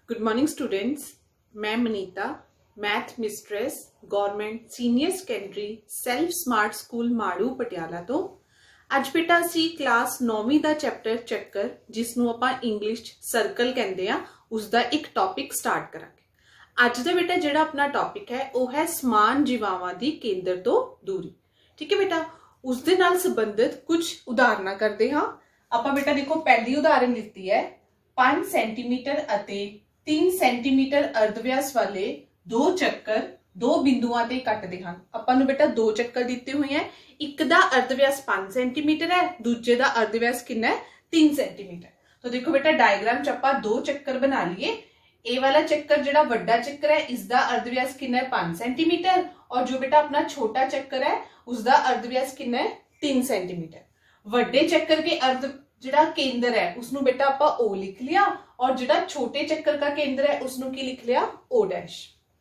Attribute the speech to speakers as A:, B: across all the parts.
A: Good morning students. मैं Manita, math mistress government senior secondary self smart school माड़ू पटियाला तो अज बेटा असी क्लास 9वीं का चैप्टर चक्कर जिसनों आपां इंग्लिश सर्कल कहते हैं उसका एक टॉपिक स्टार्ट करांगे। अज दा बेटा जिहड़ा अपना टॉपिक है वह है समान जीवावां दी केंद्र तो दूरी। ठीक है बेटा, उस दे नाल संबंधित कुछ उदाहरण करते हाँ। आपां बेटा देखो पहली उदाहरण लिखती है 5 सेंटीमीटर अते 3 सेंटीमीटर अर्धव्यास वाले दो चक्कर दो बिंदुआं ते कटदे हन। आपां नूं बेटा दो चक्कर दिते हुए हैं, एक दा अर्धव्यास 5 सेंटीमीटर है, दूजे दा अर्धव्यास कितना है 3 सेंटीमीटर। तो देखो बेटा डायग्राम च आपां दो चक्कर बना लिए। ए वाला चक्कर जिहड़ा वड्डा चक्कर है इसका अर्धव्यास कितना है 5 सेंटीमीटर और जो बेटा अपना छोटा चक्कर है उसका अर्धव्यास कितना है 3 सेंटीमीटर। वड्डे चक्कर के अर्ध जिहड़ा केंद्र है उसनू बेटा आपां ओ लिख लिया और जिहड़ा छोटे चक्कर का केंद्र है उसनू की लिख लिया ओ डैश।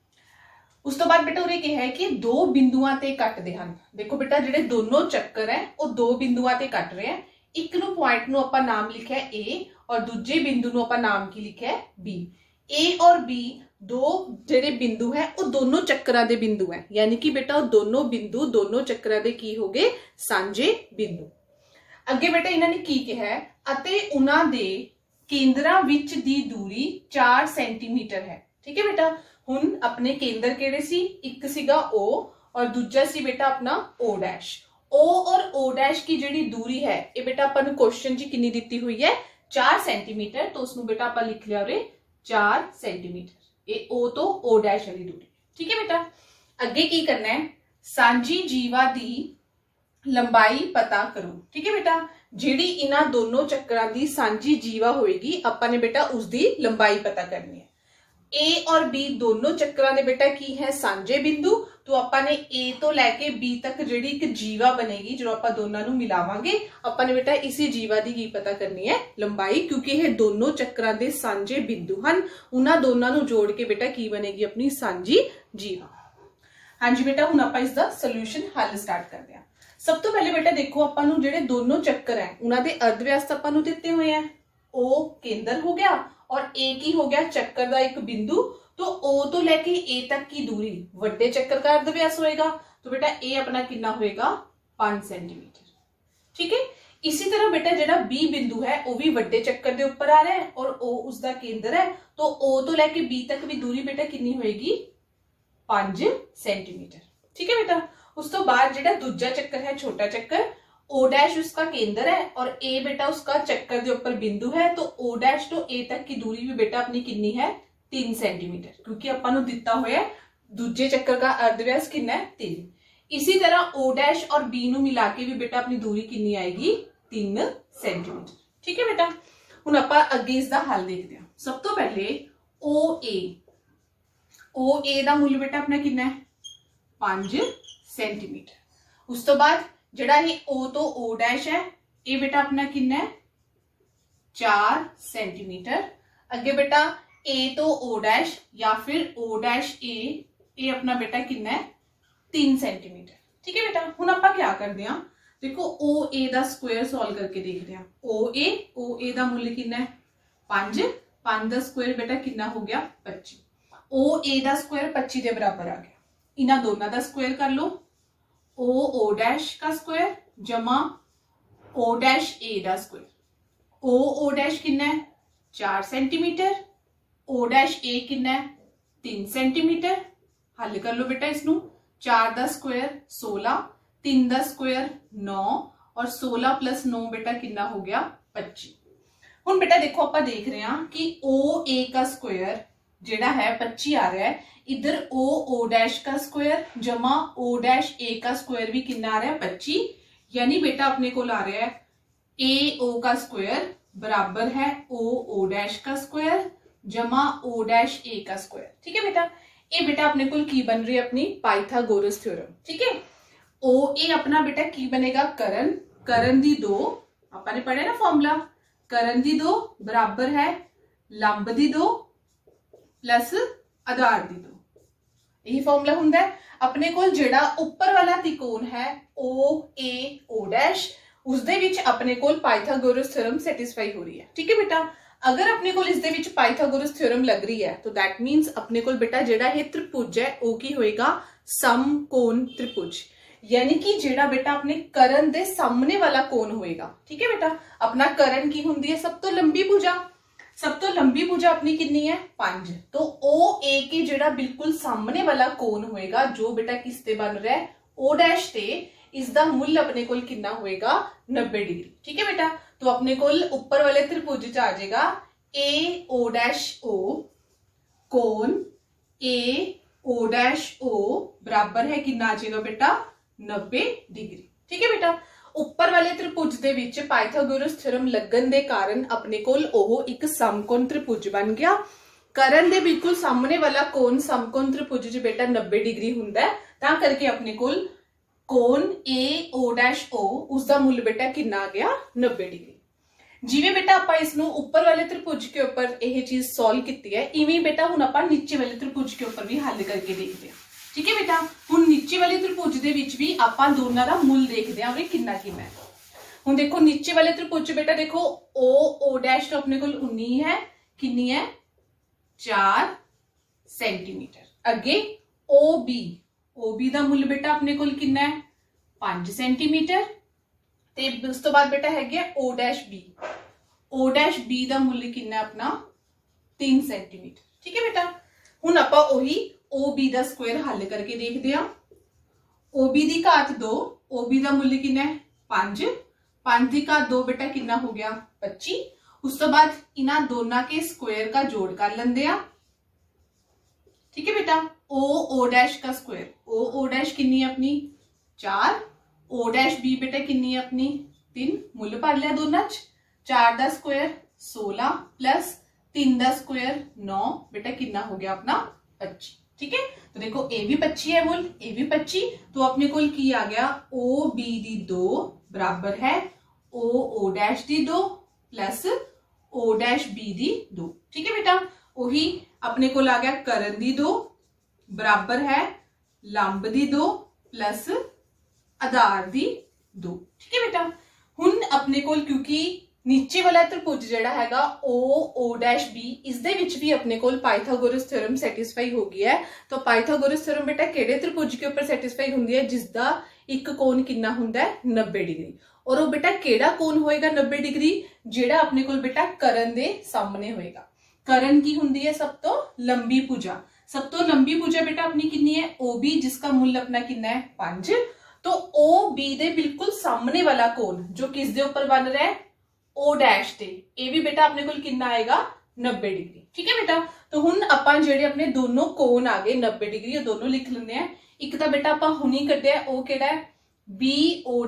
A: उस तो बाद बेटा उरे कहा है कि दो बिंदुआं ते कटदे हन। देखो बेटा जिहड़े दोनों चक्कर है वो दो बिंदुआं ते कट रहे हैं। एक नू पॉइंट नू आपां नाम लिखा है ए और दूजे बिंदु नू आपां नाम की लिखा है बी। ए और बी दो जिहड़े बिंदु है वो दोनों चक्करां दे बिंदु है, यानी कि बेटा दोनों बिंदु दोनों चक्करां दे की हो गए सांझे बिंदु। अगे बेटा इन्होंने की कहा है अते उन्हां दे केंद्रां विच दी दूरी 4 सेंटीमीटर है। ठीक है बेटा, हुण अपने केंद्र केड़े सी, एक सीगा ओ और दूजा सी बेटा अपना ओ डैश। ओ और ओ डैश की जिहड़ी दूरी है ये बेटा अपन क्वेश्चन च कितनी दिती हुई है 4 सेंटीमीटर। तो उसनू बेटा अपन लिख लिया उरे 4 सेंटीमीटर। ये ओ तो ओ डैश वाली दूरी। ठीक है बेटा, अगे की करना है सांझी जीवा दी लंबाई पता करो। ठीक है बेटा, जिहड़ी इन्हां दोनों चक्करां दी सांझी जीवा होएगी आपां ने बेटा उसकी लंबाई पता करनी है। ए और बी दोनों चक्करां दे बेटा की है सांझे बिंदु, तो आपां ने ए तो लैके बी तक जिहड़ी एक जीवा बनेगी जो आपां दोनों नूं मिलावांगे आपां ने बेटा इसी जीवा दी की पता करनी है लंबाई, क्योंकि ये दोनों चक्करां दे सांझे बिंदु हन। उन्हां दोनों नूं जोड़ के बेटा की बनेगी अपनी सांझी जीवा। हाँ जी बेटा, हुण आपां इसदा सॉल्यूशन हल स्टार्ट करते हैं। सब तो पहले बेटा देखो आपां नूं जिहड़े दोनों चक्कर है उन्हां दे अर्धव्यास आपां नूं दिते हुए हैं। ओ केंद्र हो गया और ए की हो गया चक्कर का एक बिंदु। तो ओ तो लेके ए तक की दूरी वड्डे चक्कर का अर्धव्यास होएगा, तो बेटा ए अपना कितना होएगा 5 सेंटीमीटर। ठीक है, इसी तरह बेटा जिहड़ा बी बिंदु है वो भी वड्डे चक्कर के ऊपर आ रहा है और ओ उसका केंद्र है, तो ओ तो लेके बी तक भी दूरी बेटा कितनी होएगी 5 सेंटीमीटर। ठीक है बेटा, उस तो बाद जिहड़ा दूजा चक्कर है छोटा चक्कर ओ डैश उसका केंद्र है और ए बेटा उसका चक्कर के ऊपर बिंदु है, तो ओ डैश तो ए तक की दूरी भी बेटा अपनी कितनी है 3 सेंटीमीटर, क्योंकि अपन नूं दिता होया है दूजे चक्कर का अर्धव्यास कितना है 3। इसी तरह ओ डैश और बी नूं मिला के भी बेटा अपनी दूरी कितनी आएगी 3 सेंटीमीटर। ठीक है बेटा, हुण आपां अगे इसका हल देखते हैं। सब तो पहले ओ ए दा मूल्य बेटा अपना कितना है 5 सेंटीमीटर। उस तो बाद जिहड़ा ये ओ तो ओ डैश है ये बेटा अपना कितना है 4 सेंटीमीटर। अगे बेटा ए तो ओ डैश या फिर ओ डैश ए अपना बेटा कितना है 3 सेंटीमीटर। ठीक है बेटा, हुण आपां क्या करदे हां, देखो ओ ए दा स्क्वायर सॉल्व करके देखते हैं। ओ ए दा मूल्य कितना है 5 दा स्क्वायर बेटा कितना हो गया 25। ओ ए दा स्क्वायर 25 के बराबर आ गया। इन्हां दोनों का स्क्वायर कर लो, ओ डैश का स्क्वायर जमा ओ डैश ए दा स्क्वायर। ओ डैश कितना है 4 सेंटीमीटर, ओ डैश ए कितना है 3 सेंटीमीटर। हल कर लो बेटा इसनू, 4 दा स्क्वायर 16, 3 दा स्क्वायर 9 और 16 प्लस 9 बेटा कितना हो गया 25। हुण बेटा देखो आपां देख रहे हैं कि ओ ए का स्क्वायर जिहड़ा है 25 आ रहा है, इधर ओ डैश का स्क्वायर जमा ओ डैश ए का स्क्वायर भी कितना आ रहा है 25, यानी बेटा अपने को आ रहा है ए ओ का स्क्वायर बराबर है ओ डैश का स्क्वायर जमा ओ डैश ए का स्क्वायर। ठीक है बेटा, ये बेटा अपने को की बन रही है अपनी पाइथागोरस थ्योरम। ठीक है, ओ ए अपना बेटा की बनेगा करण दी 2, आपने पढ़े ना फॉर्मूला, करण दी 2 बराबर है लंब दी 2 प्लस आधार दी 2। यही फॉर्मूला हुंदा है। अपने को जिहड़ा ऊपर वाला त्रिकोण है ओ ए ओ डैश उसदे विच अपने को पाइथागोरस थ्योरम सैटिस्फाई हो रही है। ठीक है बेटा, अगर अपने को इस दे विच पाइथागोरस थ्योरम लग रही है तो दैट मीनस अपने को बेटा जेड़ा ये त्रिभुज है वो की होएगा समकोण त्रिभुज, यानी कि जेड़ा बेटा अपने करण दे सामने वाला कोण होएगा। ठीक है बेटा, अपना करण की हुंदी है सब तो लंबी भुजा, सब तो लंबी भुजा अपनी कितनी है 5, तो ओ ए के जेड़ा बिल्कुल सामने वाला कोण होएगा जो बेटा किसते बन रहा है ओ डैश ते, इसका मूल्य अपने को कितना होएगा 90 डिग्री। ठीक है बेटा, तो अपने को ऊपर वाले त्रिभुज च आ जाएगा ए ओ डैश ओ कोण ए ओ डैश ओ बराबर है कितना आ जाएगा बेटा 90 डिग्री। ठीक है बेटा, ऊपर वाले त्रिभुज दे विच पाइथागोरस थ्योरम लगन दे कारण अपने कोल ओह एक समकोण त्रिभुज बन गया। करण दे बिल्कुल सामने वाला कोण समकोण त्रिभुज च बेटा 90 डिग्री हुंदा है, तां करके अपने कोल कोण ए ओ डैश ओ उसका मूल्य बेटा कितना आ गया 90 डिग्री। जिवें बेटा आपां इसनूं ऊपर वाले त्रिभुज के ऊपर यह चीज सॉल्व की है, इवें बेटा हुण आपां नीचे वाले त्रिभुज के ऊपर भी हल करके देखते हैं। ठीक है बेटा, हुण नीचे वाले त्रिभुज दे विच भी आपां दोनों दा मूल देखते हैं और कितना कितना है। हुण देखो नीचे वाले त्रिभुज बेटा देखो ओ डैश तो अपने को 19 है, कितनी है 4 सेंटीमीटर। अगे ओ बी दा मूल बेटा अपने को कितना है 5 सेंटीमीटर, ते उस तो बाद बेटा है गया ओ डैश बी दा मूल्य कितना अपना 3 सेंटीमीटर। ठीक है बेटा, हुण आपां ओही ओ बी दा स्क्वायर हल करके देखते हैं। ओ बी दी घात 2, ओ बी दा मूल्य कितना है 5, 5 दी घात 2 बेटा कितना हो गया 25। उस तो बाद इन्हां दोनों के स्क्वायर का जोड़ कर लेंदे आ। ठीक है बेटा, ओ डैश का स्क्वायर ओ डैश कितनी है अपनी 4, ओ डैश बी बेटा कितनी है अपनी 3, मूल्य भर लिया दोनों च, 4 दा स्क्वायर 16 प्लस 3 दा स्क्वायर 9 बेटा कितना हो गया अपना 25। ठीक है, तो देखो ए भी 25 है मूल, ए भी 25, तो अपने को की आ गया ओ बी दी 2 बराबर है ओ डैश दी 2 प्लस ओ डैश बी दी 2। ठीक है बेटा, वही अपने को आ गया करण दी 2 बराबर है लंब दी 2 प्लस आधार दी 2। ठीक है बेटा, हुण अपने को क्योंकि नीचे वाला त्रिभुज जेड़ा हैगा ओ डैश बी इस दे विच भी अपने को पाइथागोरस थ्योरम सैटिस्फाई हो गया है। तो पाइथागोरस थ्योरम बेटा केड़े त्रिभुज के ऊपर सैटिस्फाई हुंदी है जिसदा एक कोण कितना हुंदा है 90 डिग्री, और वो बेटा केड़ा कोण होएगा 90 डिग्री जेड़ा अपने को बेटा करण दे सामने होएगा। करण की हुंदी है सब तो लंबी भुजा, सब तो लंबी भुजा बेटा अपनी कितनी है ओ बी, जिसका मूल्य अपना कितना है 5, तो ओ बी दे बिल्कुल सामने वाला कोण जो किस दे ऊपर बन रहा है ओ डैश ते, ए भी बेटा अपने को कितना आएगा 90 डिग्री। ठीक है बेटा, तो हुण आपां जेडे अपने दोनों कोण आ गए 90 डिग्री दोनों लिख लेंदे हैं। एक तो बेटा आपां हुणी कढिया ओ केड़ा है बी ओ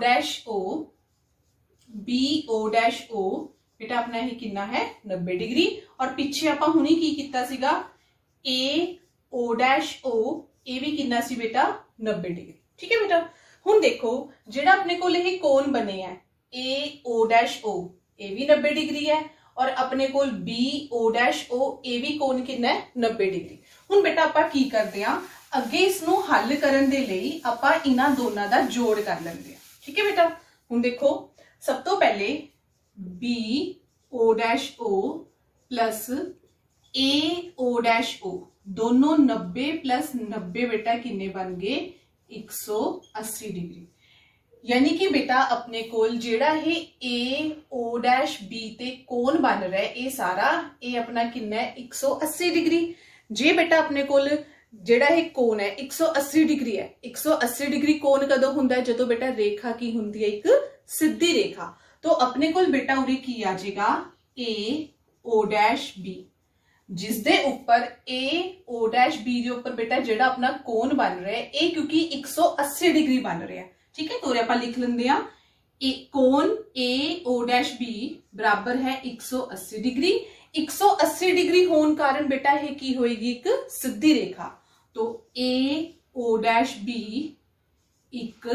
A: डैश ओ बेटा अपना ही कितना है 90 डिग्री, और पीछे आपां हुणी की कीता सीगा ए ओ डैश ओ, ए भी कितना सी बेटा 90 डिग्री। ठीक है बेटा, हुण देखो जेड़ा अपने को यह कोण बने है ए ओ डैश ओ, ए भी 90 डिग्री है, और अपने को बी ओ डैश ओ ए भी कोण कितना है 90 डिग्री। हुण बेटा आपां की करदे हां अगे इसनूं हल करन दे लई आपां इन्हां दोनां दा जोड़ कर लैंदे हां। ठीक है बेटा, हुण देखो सब तो पहले B O dash O plus A O dash O दोनों 90 प्लस 90 बेटा किन्ने बन गए 180 डिग्री, यानी कि बेटा अपने कोल जेड़ा है ए ओ डैश बी ते कोण बन रहा है ये सारा ये अपना कितना है 180 डिग्री। जे बेटा अपने कोल जेड़ा है कोण है 180 डिग्री है, 180 डिग्री कोण कदों हुंदा है जदों बेटा रेखा की हुंदी है एक सीधी रेखा, तो अपने कोल बेटा उरे की आ जाएगा ए ओ डैश बी, जिस दे ऊपर ए ओ डैश बी दे ऊपर बेटा जेड़ा अपना कोण बन रहा है ए क्योंकि 180 डिग्री बन रहा है। ठीक है, तो आप लिख लेंगे कोण ए ओ डैश बी बराबर है 180 डिग्री। 180 डिग्री होने कारण बेटा है की होएगी एक सीधी रेखा, तो ए ओ डैश बी एक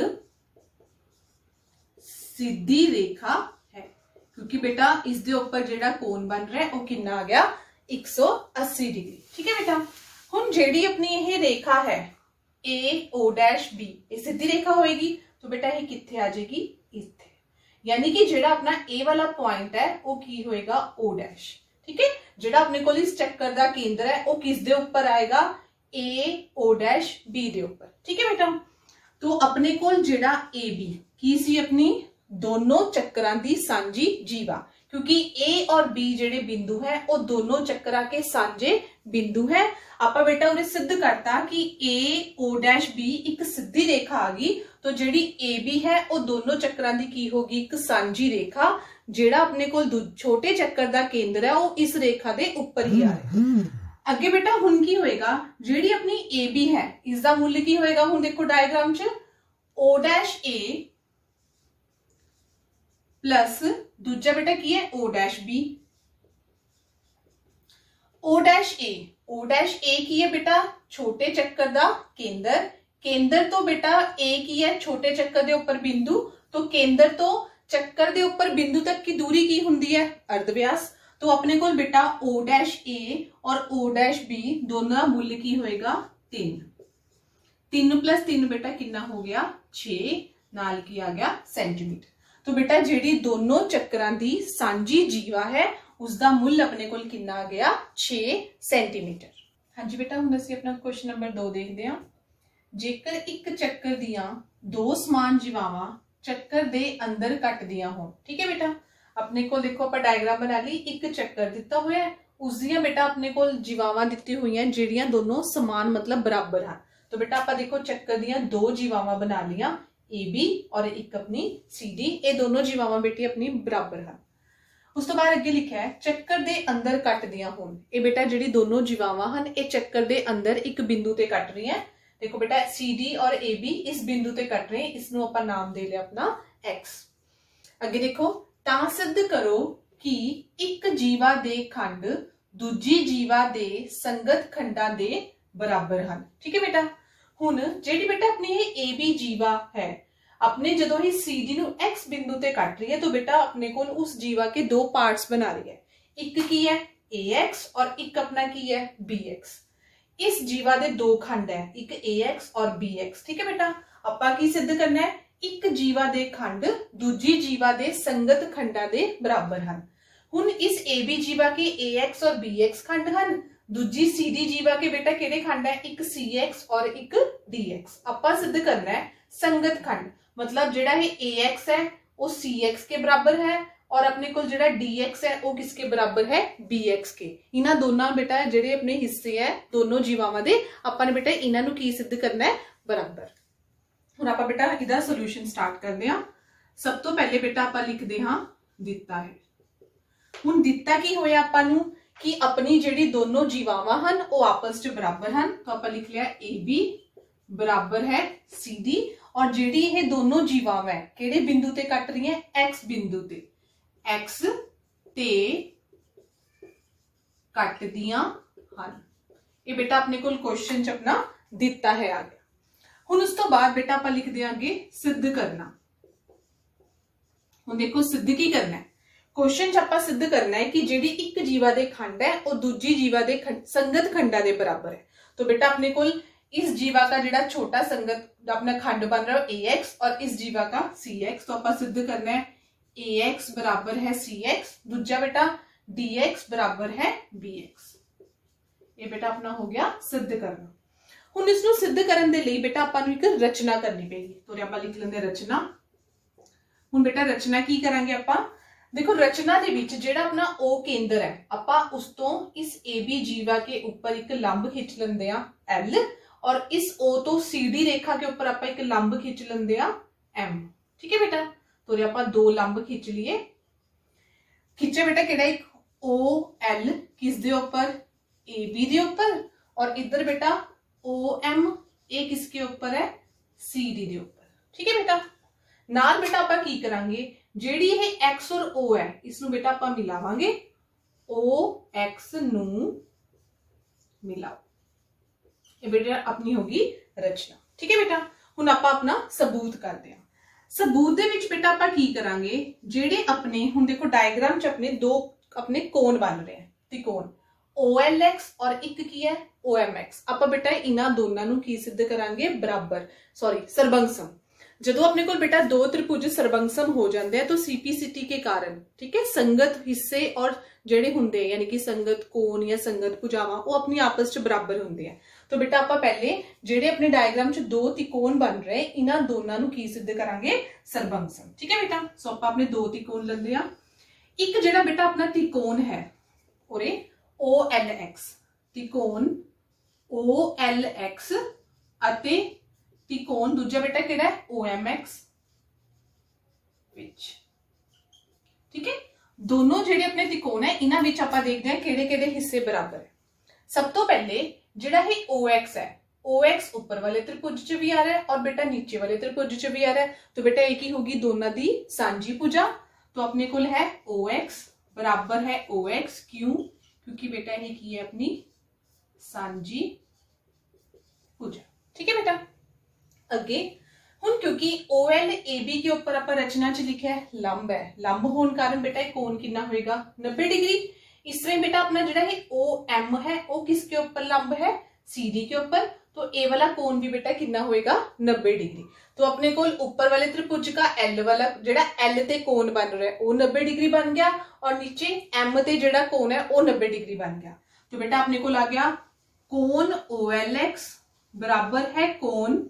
A: सीधी रेखा है, क्योंकि बेटा इस दे ऊपर जेड़ा कोण बन रहा है वो कितना आ गया 180 डिग्री। ठीक है बेटा, हुण जेड़ी अपनी यह रेखा है ए ओ डैश बी ये सीधी रेखा होएगी, तो बेटा ये कित्थे आ जाएगी इत्थे, यानी कि जेड़ा अपना ए वाला पॉइंट है वो की होएगा ओ डैश, ठीक है। जिहड़ा अपने कोल इस चक्कर दा केंद्र है वो किस दे उपर आएगा, ए ओ डैश बी दे उपर, ठीक है बेटा। तो अपने कोल जिहड़ा ए बी की सी अपनी दोनों चक्करां दी सांझी जीवा, क्योंकि ए और बी जेडे बिंदु है वो दोनों चक्करां के सांझे बिंदु है। आपा बेटा उन्हें सिद्ध करता कि ए ओ डैश बी एक सीधी रेखा आ गई, तो जेडी ए बी है वो दोनों चक्करां दी की होगी, एक सांझी रेखा। जेड़ा अपने कोल छोटे चक्कर दा केंद्र है वो इस रेखा दे ऊपर ही आ रहा है। अगे बेटा हुण की होएगा, जेडी अपनी ए बी है इसका मूल्य की होएगा, हुण देखो डायग्राम च ओ डैश ए प्लस दूजा बेटा की है O dash B. O dash A की है बेटा छोटे चक्कर दा केंद्र, केंद्र तो बेटा ए की है छोटे चक्कर दे ऊपर बिंदु, तो केंद्र तो चक्कर दे ऊपर बिंदु तक की दूरी की हुंदी है, अर्धव्यास। तो अपने कोल बेटा ओ डैश ए और ओ डैश बी दोनों का मूल्य की होएगा 3। 3 + 3 बेटा कितना हो गया 6, नाल की आ गया सेंटीमीटर। तो बेटा जेडी दोनों चक्करां दी सांझी जीवा है उसका मूल्य अपने कोल कितना आ गया 6 सेंटीमीटर। हाँ जी बेटा हुण असीं अपना क्वेश्चन नंबर 2 देखते हैं। जेकर एक चक्कर दियां दो समान जीवावां चक्कर दे अंदर कटदियां होण, ठीक है बेटा। अपने को देखो आप डायग्राम बना ली, एक चक्कर दिता हुआ है उस दियां बेटा अपने को जीवावां दित्ती हुई हैं जेड़ियां दोनों समान मतलब बराबर हैं। तो बेटा आप देखो चक्कर दियां दो जीवावां बना लिया, ए बी और एक अपनी सी डी, ये दोनों जीवावां बेटी अपनी बराबर हैं। उस तो बाद अगे लिखा है चक्कर दे अंदर कटदियां होण, ये बेटा जेड़ी दोनों जीवावां हैं ये चक्कर दे अंदर एक बिंदु ते कट रही हैं। देखो बेटा सी डी और ए बी इस बिंदु ते कट रहे हैं, इसनों आपां नाम दे लिया अपना एक्स। अगे देखो तां सिद्ध करो कि एक जीवा दे खंड दूजी जीवा दे संगत खंडां दे बराबर हैं, ठीक है बेटा। हुण जेडी बेटा अपनी ए बी जीवा है अपने जदों ही सी डी नूं एक्स बिंदु ते कट रही है, तो बेटा अपने कोल उस जीवा के दो पार्ट्स बना रही है, एक की है ए एक्स और एक अपना की है बी एक्स। इस जीवा दे दो खंड है, एक ए एक्स और बी एक्स, ठीक है बेटा। आपां की सिद्ध करना है एक जीवा दे खंड दूजी जीवा दे संगत खंडां दे बराबर हैं। हुण इस ए बी जीवा के ए एक्स और बी एक्स खंड हैं, दूजी सी डी जीवा के बेटा केड़े खंड है, एक सी एक्स और एक डी एक्स। आपां सिद्ध करना है संगत खंड, मतलब जेड़ा ये ए एक्स है वो सी एक्स के बराबर है और अपने को जेड़ा डी एक्स है वो किसके बराबर है, बी एक्स के। इन्हां दोनों बेटा जेड़े अपने हिस्से है दोनों जीवावां दे आपां ने बेटा इन्हां नूं की सिद्ध करना है, बराबर। हुण आपां बेटा इहदा सोल्यूशन स्टार्ट करदे हां। सब तो पहले बेटा आपां लिखदे हां दिता है। हुण दिता की होया आपां नूं कि अपनी जेड़ी दोनों जीवावां हन वो आपस च बराबर हन, तो आपां लिख लिया ए बी बराबर है सी डी और जेड़ी ये दोनों जीवावां है केड़े बिंदु ते कट रही हैं, एक्स बिंदु ते, एक्स ते कटदियां हन। ये बेटा अपने कोल क्वेश्चन च अपना दिता है आ गया। हुण उस तो बाद बेटा आपां लिखदे आं अगे सिद्ध करना। हुण देखो सिद्ध की करना है, क्वेश्चन च आपां सिद्ध करना है कि जेड़ी एक जीवा दे खंड है वो दूजी जीवा दे संगत खंडां दे बराबर है। तो बेटा अपने कोल इस जीवा का जेड़ा छोटा संगत अपना खंड बन रहा है ए एक्स और इस जीवा का सी एक्स, तो आपां सिद्ध करना है ए एक्स बराबर है सी एक्स, दूजा बेटा डी एक्स बराबर है बी एक्स। ये बेटा अपना हो गया सिद्ध करना। हुण इसनूं सिद्ध करन दे लई बेटा आपां नूं एक रचना करनी पेगी, तो आपां लिख लेंदे रचना। हुण बेटा रचना की करांगे आपां, देखो रचना दे विच जेड़ा अपना ओ केंद्र है आपां उस तो इस ए बी जीवा के ऊपर एक लंब खिंच लेंदे आ एल और इस ओ तो सी डी रेखा के ऊपर आपां एक लंब खिंच लेंदे आ एम, ठीक है बेटा। तो आपां दो लंब खिंच लिए, खिंचे बेटा केड़ा एक ओ एल किस दे ऊपर, ए बी दे ऊपर, और इधर बेटा ओ एम ए किसके ऊपर है, सी डी दे ऊपर, ठीक है बेटा। नाल बेटा आपां की करांगे जेड़ी ये एक्स और ओ है इसनूं बेटा आपां मिलावांगे, ओ एक्स नूं मिलाओ, ये बेटा अपनी होगी रचना, ठीक है बेटा। हुण आपां अपना सबूत करते हैं। सबूत दे विच बेटा आपां की करांगे जेड़े अपने हुण देखो डायग्राम च अपने दो अपने कोण बन रहे हैं, त्रिकोण OLX और एक की है OMX। आपां बेटा इन्हां दोनों नूं की सिद्ध करांगे बराबर, सॉरी सरबंग सम। ਜਦੋਂ ਆਪਣੇ ਕੋਲ बेटा दो त्रिभुज ਸਰਬੰਗਸਮ ਹੋ ਜਾਂਦੇ ਆ तो सीपीसीटी के कारण ठीक है संगत हिस्से और ਜਿਹੜੇ ਹੁੰਦੇ यानी कि संगत कोण या संगत भुजावां ਉਹ अपनी आपस ਚ बराबर ਹੁੰਦੇ ਆ। तो बेटा ਆਪਾਂ ਪਹਿਲੇ ਜਿਹੜੇ ਆਪਣੇ डायग्राम ਚ दो त्रिकोण बन रहे ਇਹਨਾਂ ਦੋਨਾਂ ਨੂੰ ਕੀ सिद्ध करांगे ਸਰਬੰਗਸਮ। ठीक है बेटा सो ਆਪਾਂ ਆਪਣੇ दो त्रिकोण ਲੈਂਦੇ ਆ। ਇੱਕ ਜਿਹੜਾ बेटा अपना त्रिकोण है ਉਰੇ OLX त्रिकोण OLX ਅਤੇ त्रिकोण दूजा बेटा किहड़ा है OMX विच। ठीक है दोनों जेडे अपने त्रिकोण है इन्हां विच आपां देखदे हां किहड़े किहड़े हिस्से बराबर है। सब तो पहले जेड़ा है OX है OX ऊपर वाले त्रिभुज च भी आ रहा है और बेटा नीचे वाले त्रिभुज च भी आ रहा है। तो बेटा एक ही होगी दोनों दी सांझी भुजा। तो अपने कोल है OX बराबर है OX क्यों क्योंकि बेटा ये की है अपनी सांझी भुजा। ठीक है बेटा अगे हुण क्योंकि OL AB के ऊपर आप रचना च लिखा है लंब है लंब होने कारण बेटा कोण कितना होएगा 90 डिग्री। इस तरह बेटा अपना जो है OM है वो किसके ऊपर लंब है CD के ऊपर। तो ए वाला कोण भी बेटा कितना होएगा 90 डिग्री। तो अपने को ऊपर वाले त्रिभुज का L वाला जेड़ा L ते कोण बन रहा है वो 90 डिग्री बन गया और नीचे M ते जेड़ा कोण है वो 90 डिग्री बन गया। तो बेटा अपने को आ गया कोण OLX बराबर है कोण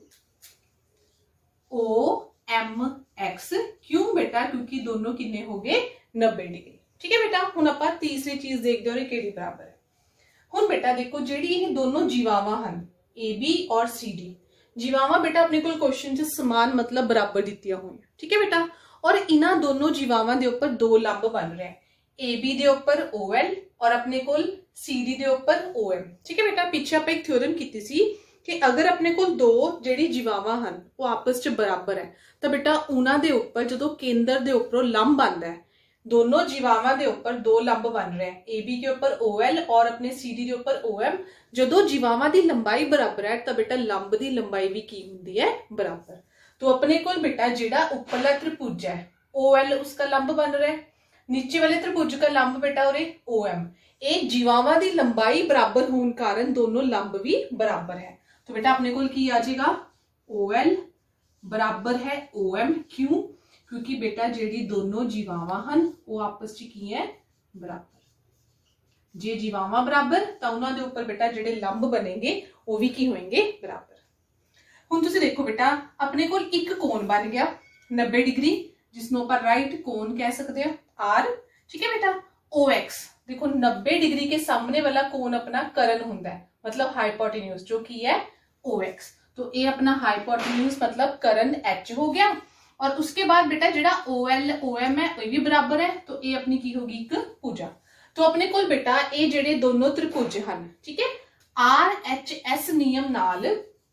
A: OMX क्यों बेटा क्योंकि दोनों किन्ने हो गए 90 डिग्री। ठीक है बेटा हुण आपां तीसरी चीज देखदे हो किहड़ी बराबर है। हुण बेटा देखो जेड़ी ये दोनों जीवावां हन AB और CD जीवावां बेटा अपने कोल क्वेश्चन च समान मतलब बराबर दित्तियां होईयां। ठीक है बेटा और इन्हां दोनों जीवावां दे उपर दो लंब बन रहे हैं AB दे उपर OL और अपने कोल CD दे उपर OM। ठीक है बेटा पीछे आपां एक थ्योरम कीती सी कि अगर अपने को दो जेडी जीवावां हन वो आपस च बराबर है तो बेटा उन्हां दे उपर जदों केंद्र दे उपरों लंब आंदा है दोनों जीवावां दे उपर दो लंब बन रहे हैं AB के ऊपर OL और अपने CD के ऊपर OM। जदों जीवावां दी लंबाई बराबर है तो बेटा लंब दी लंबाई भी की हुंदी है बराबर। तो अपने कोल बेटा जेड़ा उपरला त्रिभुज है OL उसका लंब बन रहा है नीचे वाले त्रिभुज का लंब बेटा और OM ये जीवावां दी लंबाई बराबर होने कारण दोनों लंब भी बराबर है। तो बेटा अपने को की आ जाएगा OL बराबर है OM क्यों क्योंकि बेटा जेडी दोनों जीवावां हन वो आपस च की है बराबर। जे जीवावां बराबर तो उन्हां दे उपर बेटा जेडे लंब बनेंगे वो भी की होंगे बराबर। हुण तुसीं देखो बेटा अपने को एक कोण बन गया 90 डिग्री जिसनों पर राइट कोण कह सकते हैं R। ठीक है बेटा OX देखो 90 डिग्री के सामने वाला कोण अपना कर्ण हुंदा है मतलब हाइपोटेन्यूज जो की है OX। तो ये अपना हाइपोटेन्यूज मतलब कर्ण H हो गया और उसके बाद बेटा जेड़ा OL OM है वो भी बराबर है तो ये अपनी की होगी एक भुजा। तो अपने कोल बेटा ये जेडे दोनों त्रिभुज हन ठीक है RHS नियम नाल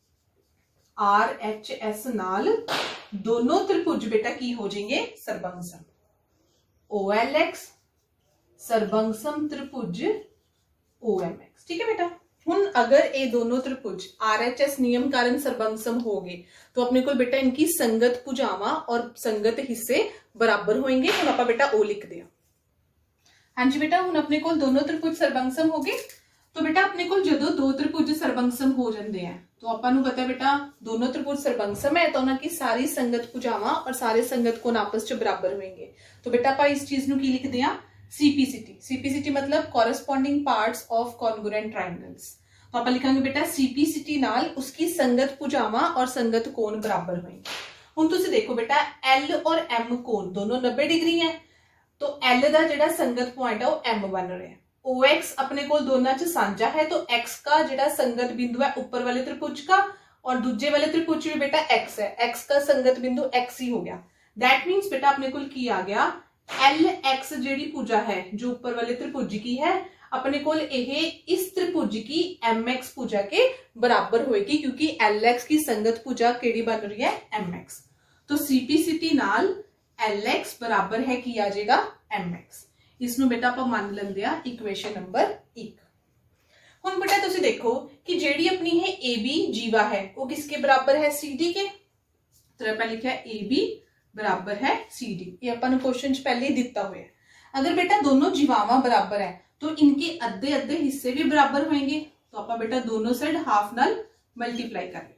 A: RHS नाल दोनों त्रिभुज बेटा की हो जाएंगे सर्वंगसम। OLX सर्वंगसम त्रिभुज OMX। ठीक है बेटा हुण अगर ये दोनों त्रिभुज RHS नियम कारण सर्वंगसम हो गए तो अपने को बेटा इनकी संगत भुजावां और संगत हिस्से बराबर होंगे। हुण आपां बेटा ओ लिख दिया। हाँ जी बेटा हुण अपने को दोनों त्रिभुज सर्वंगसम हो गए। तो बेटा अपने को जदों दो त्रिभुज सर्वंगसम हो जाते हैं तो आपां नूं पता है बेटा दोनों त्रिभुज सर्वंगसम है तो उन्हां की सारी संगत भुजावां और सारे संगत कोण आपस च बराबर होंगे। तो बेटा आपां इस चीज नूं की लिखदे हां CPCT मतलब corresponding parts of congruent triangles. तो आप लिखांगे बेटा CPCT नाल उसकी संगत भुजावां और संगत कोण बराबर होंगे। हुण तुसीं देखो बेटा L और M कोण दोनों 90 डिग्री है तो L दा जेड़ा संगत पॉइंट है वो M बन रहा है। OX अपने को दोनों च साझा है तो X का जेड़ा संगत बिंदु है ऊपर वाले त्रिभुज का और दूजे वाले त्रिभुज में बेटा X है X का संगत बिंदु X ही हो गया। दैट मीन्स बेटा अपने को की आ गया LX जेडी भुजा है जो ऊपर वाले त्रिभुज की है अपने को इस त्रिभुज की MX भुजा के बराबर होगी क्योंकि LX की संगत भुजा केड़ी बन रही है MX। तो CPCT नाल LX बराबर है की आ जाएगा MX। इसमें बेटा आप मान लेंगे इक्वेशन नंबर 1। हुण बेटा तुसीं देखो कि जेडी अपनी है AB जीवा है वो किसके बराबर है CD के। तो आप लिखा है AB बराबर है CD ये अपन क्वेश्चन पहले ही दिता हुआ है। अगर बेटा दोनों जीवावां बराबर है तो इनके अद्धे हिस्से भी बराबर होंगे तो आप बेटा दोनों साइड हाफ नाल मल्टीप्लाई कर लिया।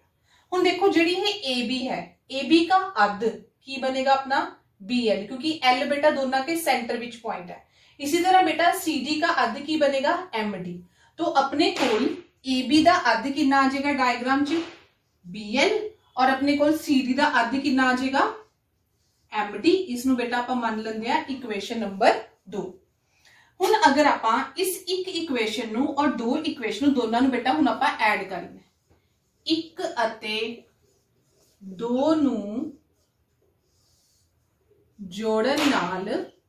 A: हुण देखो जिहड़ी ये ए बी है, ए बी का अर्ध की बनेगा अपना बी एल, क्योंकि एल बेटा दोनों के सेंटर विच पॉइंट है। इसी तरह बेटा सी डी का अर्ध की बनेगा एम डी। तो अपने कोल ए बी का अर्ध कितना आ जाएगा डायग्राम च बी एल, और अपने कोल सी डी का अर्ध कितना आ जाएगा एम डी। इसनू बेटा आप मान लेंगे हैं इक्वेशन नंबर 2। हुण अगर आप इस एक इक्वेशन नू और दो इक्वेशन दोनों नू बेटा हुण आप ऐड करना, एक अते दो नू जोड़न नाल,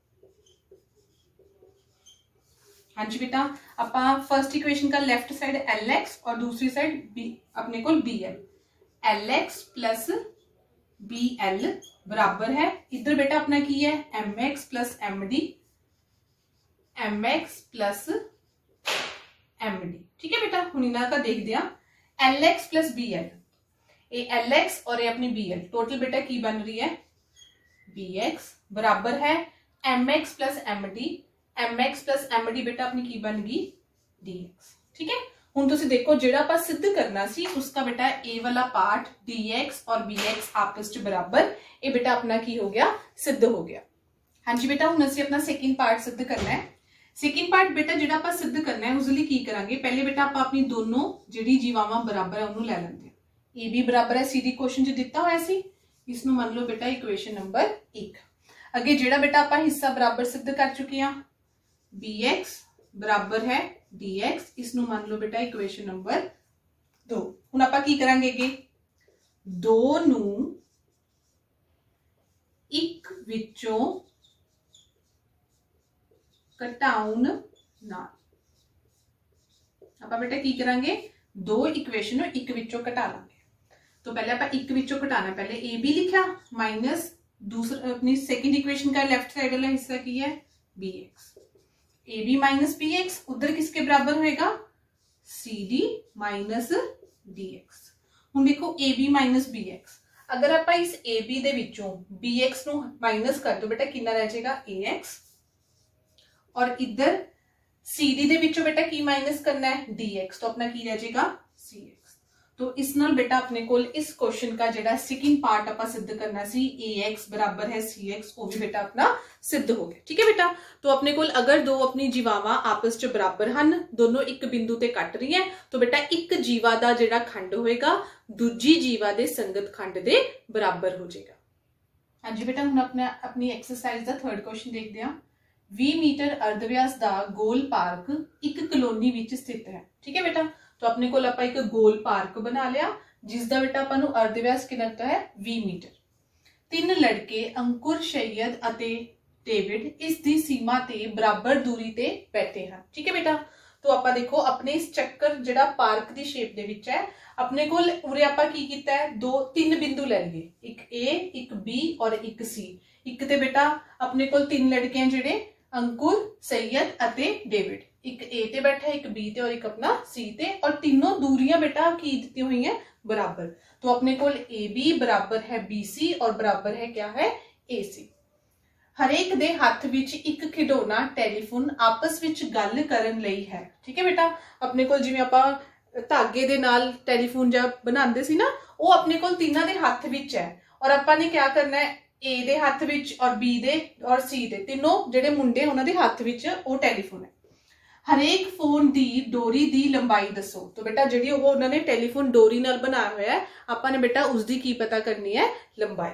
A: हाँ जी बेटा आप फर्स्ट इक्वेशन का लेफ्ट साइड एल एक्स और दूसरी साइड बी अपने को B L, L X plus B L बराबर है, इधर बेटा अपना की है M X plus M D, M X plus M D. ठीक है बेटा, हुण इन्हां का देख दिया L X plus B L, A L X और ये अपनी बी एल, टोटल बेटा की बन रही है बी एक्स बराबर है M X plus M D, M X plus M D बेटा अपनी की बन गई डी एक्स। ठीक है, हुण तुसीं देखो जिहड़ा आपां सिद्ध करना सी उसका बेटा ए वाला पार्ट डी एक्स और बी एक्स आपस च बराबर, ये बेटा अपना की हो गया सिद्ध हो गया। हाँ जी बेटा, हुण असीं अपना सेकंड पार्ट सिद्ध करना है। सेकंड पार्ट बेटा जिहड़ा आपां सिद्ध करना है उसके लिए की करांगे, पहले बेटा आपां अपनी दोनों जिहड़ी जीवावां बराबर है उन्होंने ले लेंगे। ए बी बराबर है सी डी क्वेश्चन च दिता होया सी, इसनू मान लो बेटा इक्वेशन नंबर 1। अगे जिहड़ा बेटा आपां हिस्सा बराबर सिद्ध कर चुके हैं बी एक्स बराबर है डी एक्स, इसनू मान लो बेटा इक्वेशन नंबर 2। हुण आपां की करांगे अगे, दो नू एक विचों घटाउण नाल, आपां बेटा की करांगे दो इक्वेशन एक विचों घटा लांगे। तो पहले आप एक विचों घटाना, पहले ए बी लिखा माइनस दूसरा अपनी सेकंड इक्वेशन का लेफ्ट साइड वाला हिस्सा की है B X, A B minus B X उधर किसके बराबर होएगा C D minus D X. हुण देखो A B minus B X, अगर आप इस ए बी दे विचों बी एक्स नू माइनस कर दो बेटा कितना रह जाएगा ए एक्स, और इधर सी डी दे विचों बेटा की माइनस करना है डी एक्स, तो अपना की रह जाएगा सी एक्स। तो इस नाल बेटा अपने कोल इस क्वेश्चन का जिहड़ा सेकंड पार्ट आप सिद्ध करना सी ए एक्स बराबर है सी एक्स, वो भी बेटा अपना सिद्ध हो गया। ठीक है बेटा, तो अपने कोल अगर दो अपनी जीवावां आपस च बराबर हन, दोनों एक बिंदु ते कट रही है, तो बेटा एक जीवा दा जिहड़ा खंड होएगा दूजी जीवा दे संगत खंड दे बराबर हो जाएगा। हाँ जी बेटा, हुण अपनी एक्सरसाइज दा थर्ड क्वेश्चन देखते हैं। 20 मीटर अर्धव्यास दा गोल पार्क एक कॉलोनी विच स्थित है। ठीक है बेटा, तो अपने को आप एक गोल पार्क बना लिया जिसका बेटा अपन अर्धव्यास कितना है 20 मीटर। तीन लड़के अंकुर, शैयद अते डेविड इस दी सीमा ते बराबर दूरी ते बैठे हैं। ठीक है बेटा, तो आप देखो अपने इस चक्कर जिहड़ा पार्क दी शेप दे विच है, अपने को उरे आपां की कीता है दो तीन बिंदु ले लिए, एक ए एक बी और एक सी। एक ते बेटा अपने को तीन लड़के हैं जिहड़े अंकुर, सैयद अते डेविड, एक ए ते बैठा है, एक बी ते और एक अपना सी ते, और तीनों दूरियां बेटा की दी हुई हैं बराबर। तो अपने को ए बी बराबर है बी सी और बराबर है क्या है ए सी। हरेक दे हाथ विच एक खिडौना टेलीफोन आपस विच गल करन लई है। ठीक है बेटा, अपने को जिवें आपां धागे दे नाल टेलीफोन जा बनांदे सी ना, वो अपने को तीनों दे हाथ विच है, और आपां ने क्या करना है ए दे हाथ विच और बी दे और सी दे तीनों जिहड़े मुंडे उन्हां दे हाथ विच वो टेलीफोन है। हरेक फोन दी डोरी दी लंबाई दसो। तो बेटा जिहड़ी वो उन्होंने टेलीफोन डोरी नाल बनाया होया है, आपां ने बेटा उसकी की पता करनी है लंबाई।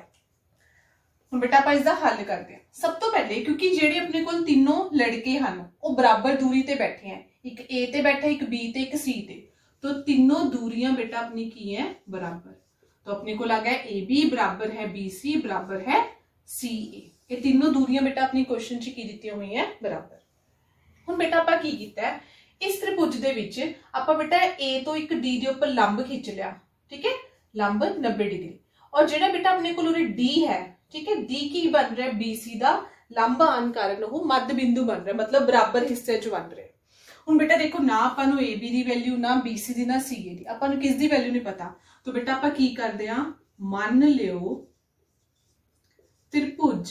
A: हुण बेटा आपां इसदा हल करते हैं। सब तो पहले क्योंकि जिहड़े अपने कोल तीनों लड़के हैं वो बराबर दूरी ते बैठे हैं, एक ए ते बैठा, एक बी ते, एक सी ते, तो तीनों दूरियां बेटा अपनी की है बराबर। तो अपने को आ गया ए बी बराबर है बी सी बराबर है सी ए, ये तीनों दूरियां बेटा अपनी क्वेश्चन च की दी हुई है बराबर। हुण बेटा आपां की कीता है, इस त्रिभुज दे विच आपां बेटा ए तो एक डी दे उपर लंब खिंच लिया। ठीक है, लंब 90 डिग्री, और जिहड़ा बेटा अपने कोल उरे डी है, ठीक है, डी की बन रहा है बी सी दा लंब आने कारण वो मध्य बिंदु बन रहा है, मतलब बराबर हिस्से च बन रहे। हुण बेटा देखो ना आपां नूं ए बी दी वैल्यू, ना बी सी दी, ना सी ए दी, आपां नूं किस दी वैल्यू नहीं पता। तो बेटा आपां की करदे हां, मान लियो त्रिभुज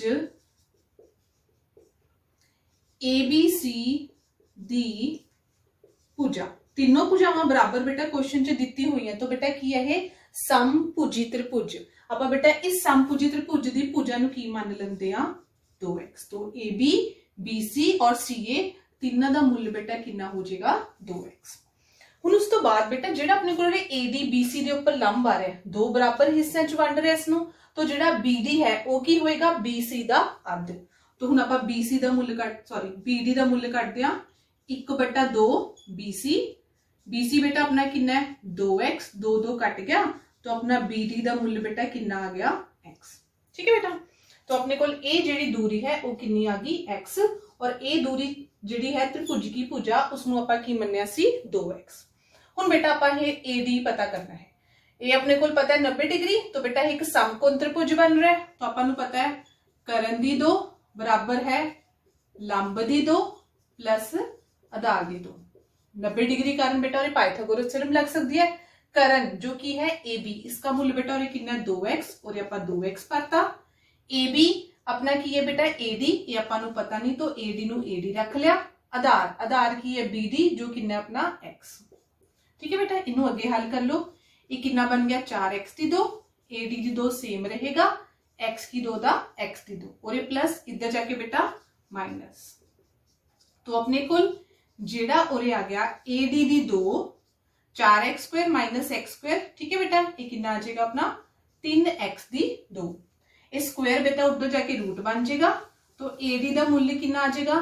A: ए बी सी दी भुजा। तीनों भुजावां बराबर बेटा क्वेश्चन च दिती हुई है, तो बेटा की है ये समभुजी त्रिभुज। आपां बेटा इस समभुजी त्रिभुज की भुजा नूं की मान लेंदे आ 2x। तो ए बी बी सी और सी ए तीनों का मुल बेटा कितना हो जाएगा 2x। हुण उस तो बाद बेटा जिहड़ा अपने कोल ए डी बी सी के उपर लंब आ रहा है, दो बराबर हिस्सों च वंड रहा है इसनूं, तो जिहड़ा बी डी है वो की होएगा बी सी का अध। तो हुण आपां बी सी का मुल बी डी का मुल कटदे आ 1/2 बी सी बेटा अपना कितना है 2x, 2 कट गया, तो अपना बी डी का मुल बेटा कितना आ गया x। ठीक है बेटा, तो अपने कोल ए जिहड़ी दूरी है वो कितनी आ गई x, और ए दूरी जिहड़ी है त्रिभुज की भुजा उसनूं आपां की मन्निया सी 2x। हुण बेटा आपां ये ए डी पता करना है। ए अपने कोल पता है 90 डिग्री, तो बेटा एक समकोण त्रिभुज बन रहा है, तो आपां नूं पता है करण दी 2 बराबर है लंब दी 2 प्लस आधार दी 2। 90 डिग्री कारण बेटा और पाइथागोरस थ्योरम लग सकती है। करण जो की है ए बी, इसका मूल बेटा और कितना 2x, और आप 2x पता। ए बी अपना की है बेटा ए डी, ये आपां नूं पता नहीं, तो ए डी नूं ए डी रख लिया। आधार की है बी डी जो कितना अपना x। ठीक है बेटा, इनू अगे हल कर लो। ये कितना बन गया 4x की 2, ए डी की 2 सेम रहेगा, x की 2 दा x की 2, और ये प्लस इधर जाके बेटा माइनस। तो अपने कुल जेड़ा उरे आ गया A D the 2 4x² minus x²। ठीक है बेटा, ये कितना आ जाएगा अपना 3x दी 2। इस स्क्वायर बेटा उधर जाके रूट बन जाएगा, तो ए डी का मूल्य कितना आ जाएगा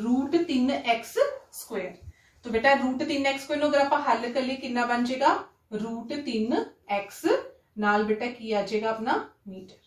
A: √3x²। तो बेटा √3x² अगर आप हल कर लिए कितना बन जाएगा √3x नाल बेटा की आ जाएगा अपना मीटर।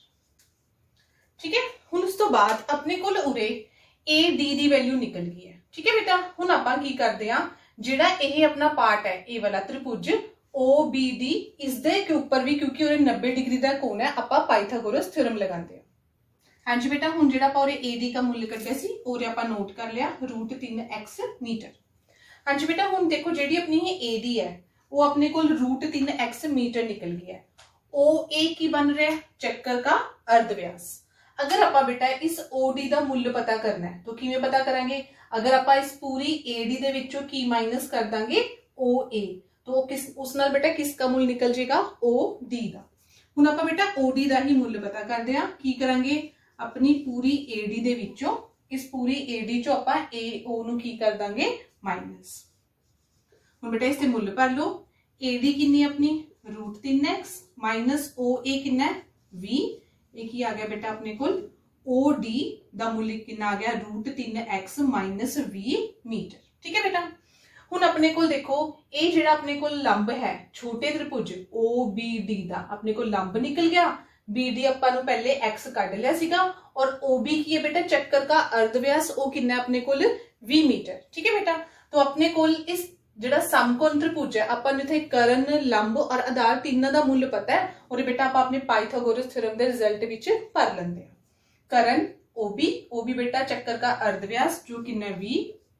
A: ठीक है, हुण उस तो बाद अपने कोल उरे ए डी दी वैल्यू निकल गई है। ठीक है बेटा, हुण आपां की करदे आ जिहड़ा ये अपना पार्ट है ए वाला त्रिभुज ओ बी डी, इसदे के ऊपर भी क्योंकि उरे 90 डिग्री का कोण है, आपां पाइथागोरस थ्योरम लगांदे आ। हाँ जी बेटा, हुण जिहड़ा आपां उरे ए डी का मूल्य कड्ढिया सी उरे आपां नोट कर लिया √3x मीटर। हाँ जी बेटा, हुण देखो जिहड़ी अपनी ए डी है वो अपने कोल √3x मीटर निकल गया है। ओ ए की बन रहा है चक्कर का अर्धव्यास। अगर आप बेटा इस ओ डी का मूल्य पता करना है तो किवें पता करांगे? अगर आप इस पूरी ए डी दे विचों की माइनस कर देंगे ओ ए, तो किस उस नाल बेटा किसका मूल्य निकल जाएगा ओ डी का। हुण आप बेटा ओ डी का ही मूल्य पता करते हैं। की करांगे? अपनी पूरी ए डी दे विचों इस पूरी ए डी चो आप ए ओ नूं की कर देंगे माइनस। हुण बेटा इससे मूल्य भर लो। ए डी कितनी अपनी √3x माइनस ओ ए कितना है v। एक ही आ गया बेटा अपने को ओ डी का मूल्य कितना आ गया √3x माइनस v मीटर। ठीक है बेटा, हुण अपने को देखो ये जिहड़ा अपने को लंब है छोटे त्रिभुज ओ बी डी का अपने को लंब निकल गया। बी डी आपां नूं पहले x कढ लिया सीगा, और ओ बी की है बेटा चक्कर का अर्धव्यास ओ कितना अपने को v मीटर। ठीक है बेटा, तो अपने को इस जिहड़ा समकोण त्रिभुज है अपन इत्थे करण लंब और आधार तीनों का मूल्य पता है, और बेटा आप अपने पाइथागोरस थ्योरम के रिजल्ट विच भर लेंगे। करण ओ बी बेटा चक्कर का अर्धव्यास जो कितना v।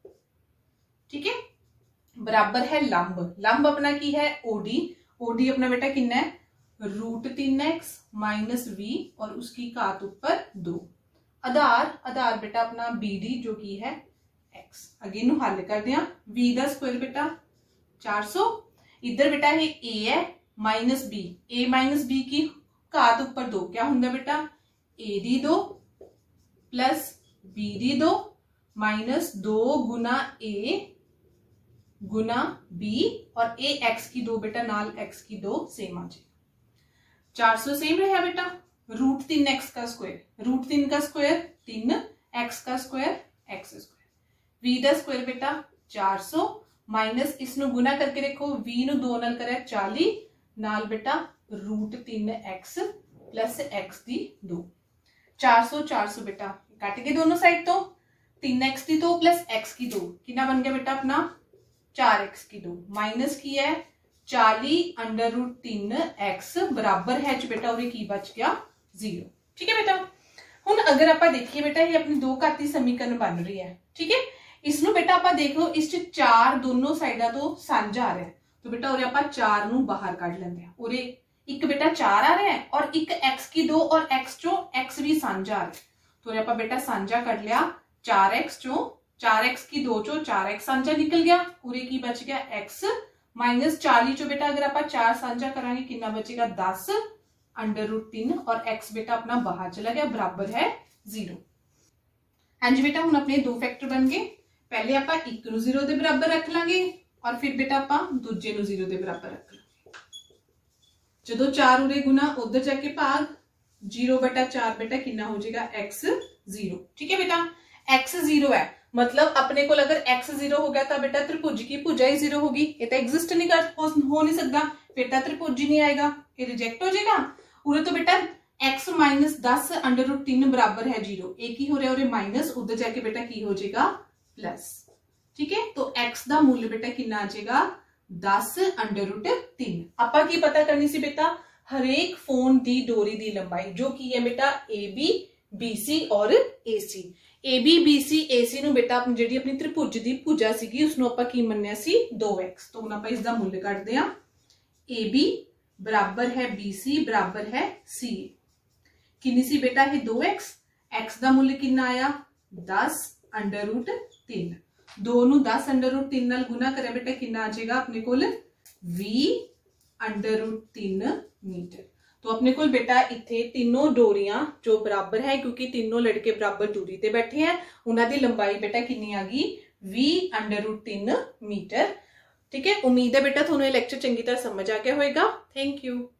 A: ठीक है, बराबर है लंब अपना की है ओ डी अपना बेटा कितना है √3x माइनस v और उसकी घात ऊपर 2। आधार बेटा अपना बी डी जो की है x। अगे नू हल कर दिया। v का स्क्वायर बेटा 400, इधर बेटा ये a है minus b, a minus b की घात ऊपर 2 क्या होंगे बेटा a डी 2 प्लस b डी 2 माइनस 2 गुना a गुना b, और a x की 2 बेटा नाल x की 2 सेम आ जाए। 400 सेम रहा बेटा। √3x का स्क्वायर √3 का स्क्वायर 3, x का स्क्वायर x स्क्वायर, v का स्क्वायर बेटा 400 माइनस इसनु गुना करके देखो v नु 2 नाल करे 40 नाल बेटा √3x प्लस x दी 2। 400 बेटा कट के दोनों साइड तो 3x की 2 प्लस x की 2 कितना बन गया बेटा अपना 4x की 2 माइनस की है 40√3x बराबर है बेटा और की बच गया 0। ठीक है बेटा, हुण अगर आप देखिए बेटा ये अपनी दो घाती समीकरण बन रही है। ठीक है, इसनु बेटा आप देखो इस 4 दोनों साइडा तो साझा आ रहा है, तो बेटा और आप 4 नू बाहर कढ लेंगे हैं। और एक बेटा 4 आ रहा है और एक x की 2 और x चो x भी साझा आ रहा है, तो आप बेटा साझा कढ लिया 4x चो 4x की 2 चो 4x साझा निकल गया, उरे की बच गया x माइनस 40 चो बेटा अगर आप 4 साझा करांगे कितना बचेगा 10 √3 और x बेटा अपना बाहर चला गया बराबर है 0। हाँ जी बेटा, हुण अपने दो फैक्टर बन गए। पहले आप 1 नूं 0 के बराबर रख लांगे और फिर बेटा आप दूजे नूं 0 के बराबर रख लांगे। जो 4 उरे गुना उधर जाके भाग 0/4 बेटा कितना हो जाएगा x 0। ठीक है बेटा, x 0 है मतलब अपने को अगर x 0 हो गया तो बेटा त्रिभुज की भुजा ही 0 होगी, ये तो एग्जिस्ट नहीं हो नहीं सकता, बेटा त्रिभुज ही नहीं आएगा, ये रिजेक्ट हो जाएगा। उरे तो बेटा x माइनस 10 √3 बराबर है 0, एक ही हो रहा है और माइनस उधर जाके बेटा की हो जाएगा प्लस। ठीक है, तो x का मूल्य बेटा कितना आ जाएगा 10 √3। आपा की पता करनी सी बेटा हरेक फोन दी डोरी दी लंबाई जो की है बेटा AB BC और AC। AB BC AC नु बेटा जी अपनी त्रिभुज की भुजा सी उसनों आपां की मन्निया सी 2x। तो हुण आपां इसका मूल्य कढदे हां, AB बराबर है BC बराबर है CA। कितनी सी बेटा है 2x, x का मूल्य कितना आया 10 √3। 2 नूं 10 √3 नाल गुना करे बेटा कितना आ जाएगा अपने कोल 20 √3 मीटर। तो अपने को बेटा इत्थे तीनों डोरियां जो बराबर है क्योंकि तीनों लड़के बराबर दूरी ते बैठे हैं, उन्हां दी लंबाई बेटा कितनी आ गई 20 √3 मीटर। ठीक है, उम्मीद है बेटा थोनों ये लेक्चर चंगी तरह समझ आ गया होगा। Thank you.